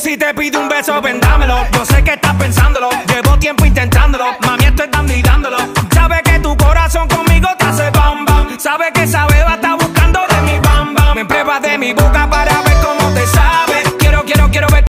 Si te pide un beso, vendámelo. Yo sé que estás pensándolo, llevo tiempo intentándolo. Mami, estoy dando y dándolo. Sabe que tu corazón conmigo te hace bam bam. Sabe que esa beba está buscando de mi bam bam. Me pruebas de mi boca